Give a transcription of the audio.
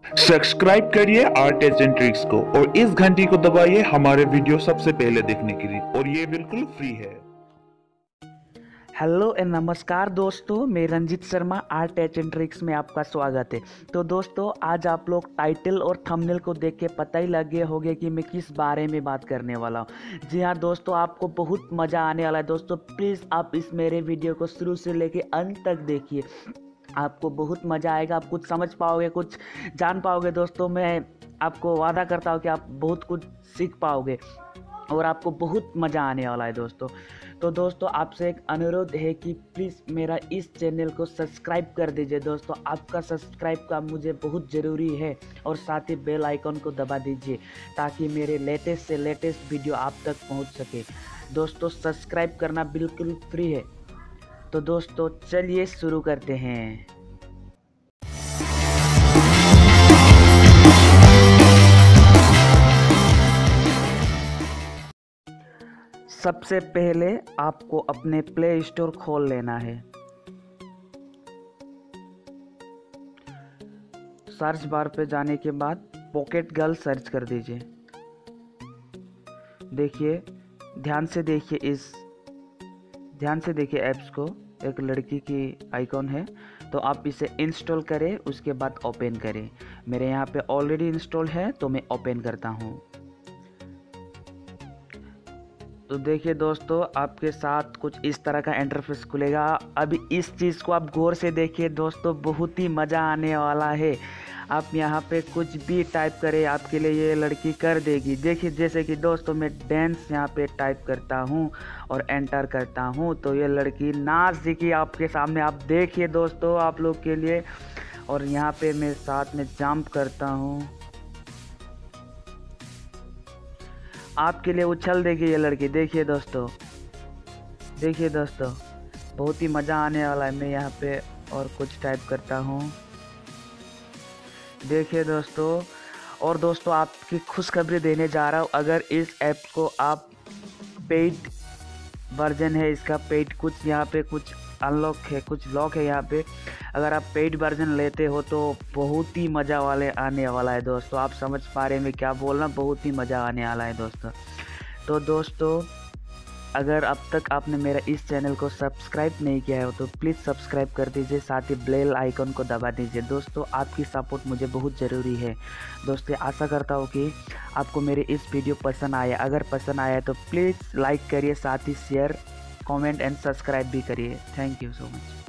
Subscribe करिए art and tricks को और इस घंटी को दबाइए हमारे वीडियो सबसे पहले देखने के लिए, और ये बिल्कुल फ्री है। हेलो एंड नमस्कार दोस्तों, मैं Ranjit Sharma art and tricks में आपका स्वागत है। तो दोस्तों, आज आप लोग टाइटल और थंबनेल को देख के पता ही लग गए होंगे कि मैं किस बारे में बात करने वाला हूँ। जी हाँ दोस्तों, आपको बहुत मज़ा आने वाला है। दोस्तों प्लीज़ आप इस मेरे वीडियो को शुरू से लेके अंत तक देखिए, आपको बहुत मज़ा आएगा। आप कुछ समझ पाओगे, कुछ जान पाओगे। दोस्तों मैं आपको वादा करता हूँ कि आप बहुत कुछ सीख पाओगे और आपको बहुत मज़ा आने वाला है दोस्तों। तो दोस्तों आपसे एक अनुरोध है कि प्लीज़ मेरा इस चैनल को सब्सक्राइब कर दीजिए। दोस्तों आपका सब्सक्राइब का मुझे बहुत ज़रूरी है, और साथ ही बेल आइकन को दबा दीजिए ताकि मेरे लेटेस्ट से लेटेस्ट वीडियो आप तक पहुंच सके। दोस्तों सब्सक्राइब करना बिल्कुल फ्री है। तो दोस्तों चलिए शुरू करते हैं। सबसे पहले आपको अपने प्ले स्टोर खोल लेना है। सर्च बार पे जाने के बाद पॉकेट गर्ल सर्च कर दीजिए। देखिए, ध्यान से देखिए ऐप्स को। एक लड़की की आइकॉन है, तो आप इसे इंस्टॉल करें, उसके बाद ओपन करें। मेरे यहाँ पे ऑलरेडी इंस्टॉल है तो मैं ओपन करता हूँ। तो देखिए दोस्तों, आपके साथ कुछ इस तरह का इंटरफेस खुलेगा। अभी इस चीज़ को आप गौर से देखिए दोस्तों, बहुत ही मज़ा आने वाला है। आप यहाँ पे कुछ भी टाइप करें, आपके लिए ये लड़की कर देगी। देखिए, जैसे कि दोस्तों मैं डांस यहाँ पे टाइप करता हूँ और एंटर करता हूँ, तो ये लड़की नाच सीखी आपके सामने। आप देखिए दोस्तों, आप लोग के लिए। और यहाँ पे मैं साथ में जंप करता हूँ, आपके लिए उछल देगी ये लड़की। देखिए दोस्तों, बहुत ही मज़ा आने वाला है। मैं यहाँ पे और कुछ टाइप करता हूँ, देखिए दोस्तों। और दोस्तों आपकी खुशखबरी देने जा रहा हूँ, अगर इस ऐप को आप पेड वर्जन है इसका, पेड कुछ यहाँ पे कुछ अनलॉक है, कुछ लॉक है यहाँ पे। अगर आप पेड वर्जन लेते हो तो बहुत ही मज़ा वाले आने वाला है दोस्तों। आप समझ पा रहे हैं मैं क्या बोलना, बहुत ही मज़ा आने वाला है दोस्तों। तो दोस्तों अगर अब तक आपने मेरा इस चैनल को सब्सक्राइब नहीं किया है तो प्लीज़ सब्सक्राइब कर दीजिए, साथ ही बेल आइकन को दबा दीजिए। दोस्तों आपकी सपोर्ट मुझे बहुत ज़रूरी है। दोस्तों आशा करता हूँ कि आपको मेरे इस वीडियो पसंद आया। अगर पसंद आया तो प्लीज़ लाइक करिए, साथ ही शेयर, कमेंट एंड सब्सक्राइब भी करिए। Thank you so much.